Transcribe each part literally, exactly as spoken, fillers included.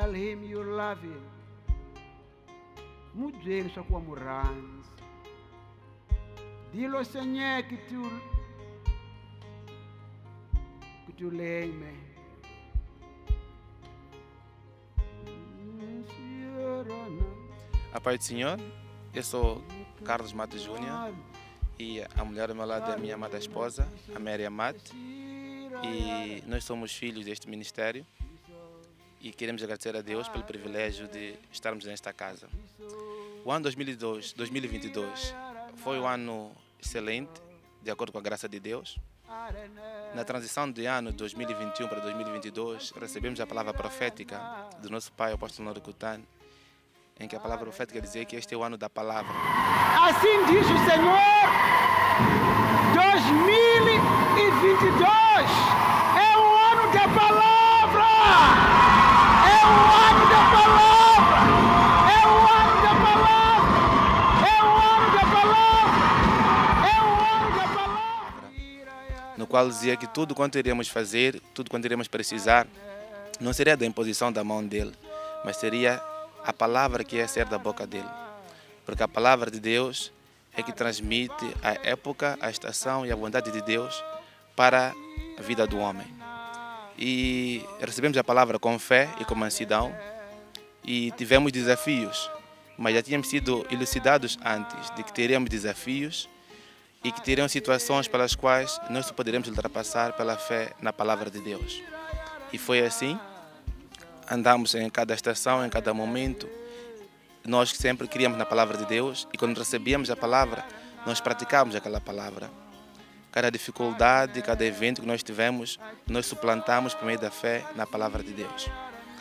tell him you love him. Mubyeli swa ku wa mu rhandza. Dilo senye que tu que tu leme. A paz do Senhor, eu sou Carlos Mato Júnior e a mulher ao meu lado é a minha amada esposa, a Mary Amate, e nós somos filhos deste ministério e queremos agradecer a Deus pelo privilégio de estarmos nesta casa. O ano dois mil e dois, dois mil e vinte e dois foi um ano excelente, de acordo com a graça de Deus. Na transição de ano dois mil e vinte e um para dois mil e vinte e dois, recebemos a palavra profética do nosso pai, o apóstolo Noro Kutani, em que a palavra profética dizia que este é o ano da palavra. Assim diz o Senhor, dois mil e vinte e dois é o ano da palavra, é o ano da palavra, é o ano da palavra, é o ano da palavra, é o ano da palavra. No qual dizia que tudo quanto iríamos fazer, tudo quanto iríamos precisar, não seria da imposição da mão dele, mas seria a palavra que ia ser da boca dele. Porque a palavra de Deus é que transmite a época, a estação e a vontade de Deus para a vida do homem. E recebemos a palavra com fé e com mansidão e tivemos desafios, mas já tínhamos sido elucidados antes de que teríamos desafios e que teriam situações pelas quais nós só poderemos ultrapassar pela fé na palavra de Deus. E foi assim. Andamos em cada estação, em cada momento. Nós sempre criamos na palavra de Deus e quando recebíamos a palavra, nós praticávamos aquela palavra. Cada dificuldade, cada evento que nós tivemos, nós suplantamos por meio da fé na palavra de Deus.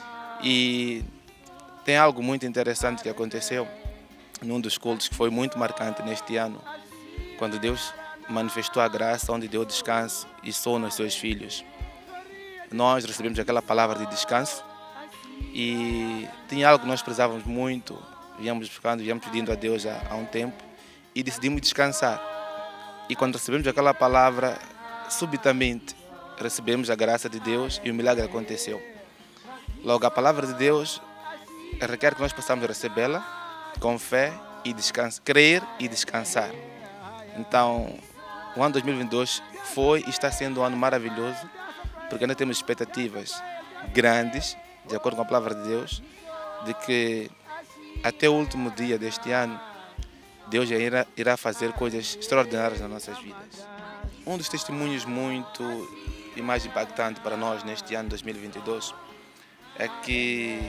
E tem algo muito interessante que aconteceu num dos cultos que foi muito marcante neste ano, quando Deus manifestou a graça, onde deu descanso e sono aos seus filhos. Nós recebemos aquela palavra de descanso. E tinha algo que nós precisávamos muito, viemos buscando, viemos pedindo a Deus há, há um tempo e decidimos descansar. E quando recebemos aquela palavra, subitamente recebemos a graça de Deus e o milagre aconteceu. Logo, a palavra de Deus requer que nós possamos recebê-la com fé e descansar, crer e descansar. Então, o ano dois mil e vinte e dois foi e está sendo um ano maravilhoso, porque ainda temos expectativas grandes, de acordo com a palavra de Deus, de que até o último dia deste ano, Deus irá, irá fazer coisas extraordinárias nas nossas vidas. Um dos testemunhos muito e mais impactantes para nós neste ano dois mil e vinte e dois é que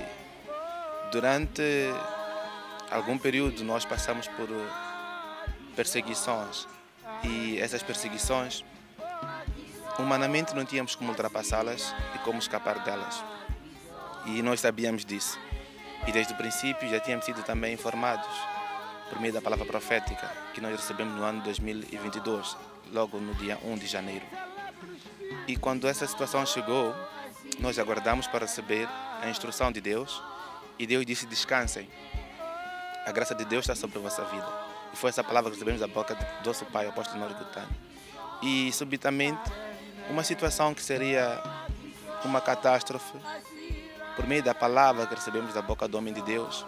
durante algum período nós passamos por perseguições e essas perseguições, humanamente não tínhamos como ultrapassá-las e como escapar delas. E nós sabíamos disso. E desde o princípio já tínhamos sido também informados por meio da palavra profética que nós recebemos no ano dois mil e vinte e dois, logo no dia primeiro de janeiro. E quando essa situação chegou, nós aguardamos para receber a instrução de Deus e Deus disse: descansem. A graça de Deus está sobre a vossa vida. E foi essa palavra que recebemos da boca do nosso pai, o apóstolo Noro Kutani. E subitamente, uma situação que seria uma catástrofe, por meio da palavra que recebemos da boca do homem de Deus,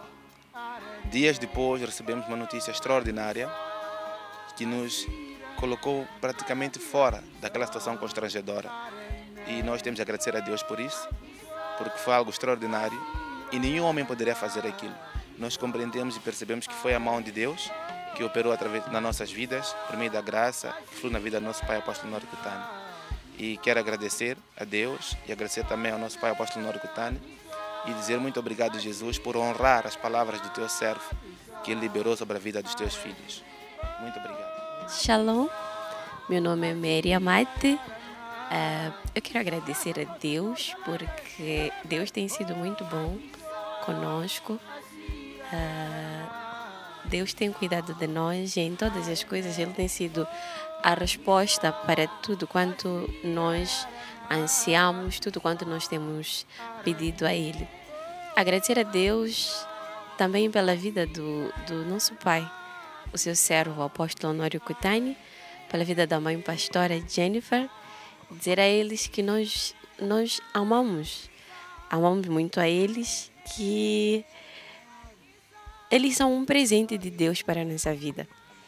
dias depois recebemos uma notícia extraordinária que nos colocou praticamente fora daquela situação constrangedora. E nós temos que agradecer a Deus por isso, porque foi algo extraordinário e nenhum homem poderia fazer aquilo. Nós compreendemos e percebemos que foi a mão de Deus que operou através das nossas vidas, por meio da graça que flui na vida do nosso pai, o apóstolo Noro Kutani. E quero agradecer a Deus e agradecer também ao nosso pai, o apóstolo Noro Kutani, e dizer muito obrigado, Jesus, por honrar as palavras do teu servo que ele liberou sobre a vida dos teus filhos. Muito obrigado. Shalom, meu nome é Mary Amate. Uh, eu quero agradecer a Deus porque Deus tem sido muito bom conosco. Uh, Deus tem cuidado de nós e em todas as coisas Ele tem sido a resposta para tudo quanto nós ansiamos, tudo quanto nós temos pedido a Ele. Agradecer a Deus também pela vida do, do nosso pai, o seu servo, o apóstolo Noro Kutani, pela vida da mãe pastora Jennifer, dizer a eles que nós, nós amamos, amamos muito a eles, que eles são um presente de Deus para a nossa vida.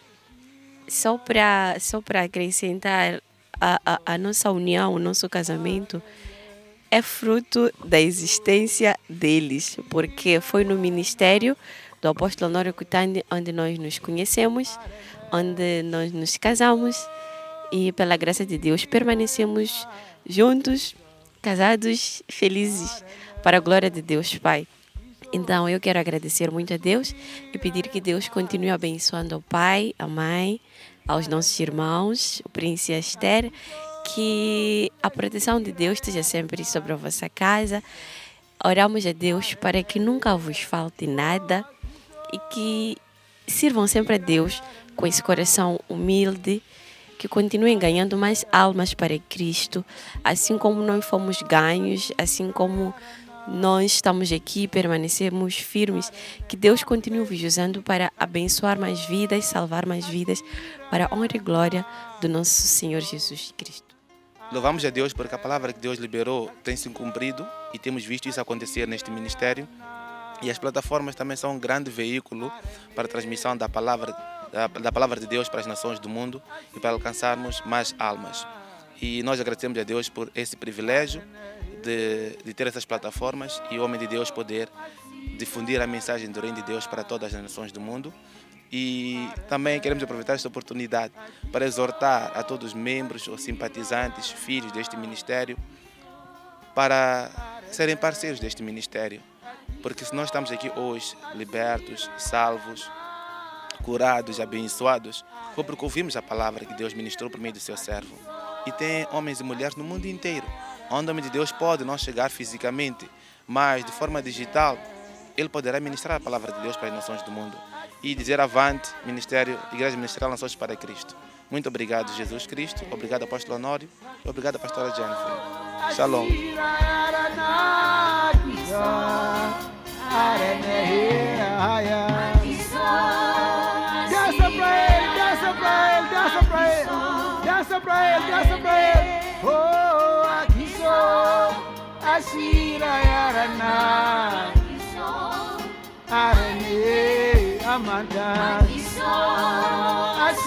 Só para só para acrescentar, a, a, a nossa união, o nosso casamento é fruto da existência deles, porque foi no ministério do apóstolo Honório Cuttani onde nós nos conhecemos, onde nós nos casamos e, pela graça de Deus, permanecemos juntos, casados, felizes, para a glória de Deus Pai. Então, eu quero agradecer muito a Deus e pedir que Deus continue abençoando o pai, a mãe, aos nossos irmãos, o príncipe e a Esther, que a proteção de Deus esteja sempre sobre a vossa casa. Oramos a Deus para que nunca vos falte nada e que sirvam sempre a Deus com esse coração humilde, que continuem ganhando mais almas para Cristo, assim como nós fomos ganhos, assim como nós estamos aqui, permanecemos firmes, que Deus continue vos usando para abençoar mais vidas, salvar mais vidas, para a honra e glória do nosso Senhor Jesus Cristo. Louvamos a Deus porque a palavra que Deus liberou tem se cumprido e temos visto isso acontecer neste ministério. E as plataformas também são um grande veículo para a transmissão da palavra, da, da palavra de Deus para as nações do mundo e para alcançarmos mais almas. E nós agradecemos a Deus por esse privilégio de, de ter essas plataformas e o homem de Deus poder difundir a mensagem do reino de Deus para todas as nações do mundo. E também queremos aproveitar esta oportunidade para exortar a todos os membros ou simpatizantes, filhos deste ministério, para serem parceiros deste ministério. Porque se nós estamos aqui hoje libertos, salvos, curados, abençoados, foi porque ouvimos a palavra que Deus ministrou por meio do seu servo. E tem homens e mulheres no mundo inteiro, onde o homem de Deus pode não chegar fisicamente, mas de forma digital, ele poderá ministrar a palavra de Deus para as nações do mundo e dizer avante, ministério, Igreja Ministerial Nações para Cristo. Muito obrigado, Jesus Cristo. Obrigado, apóstolo Honório. E obrigado, pastora Jennifer. Shalom. That's a prayer, that's a prayer, that's a prayer, that's a prayer, that's a prayer. Oh, Akiso, Ashira Yarana, Arane, Amanda, Akiso.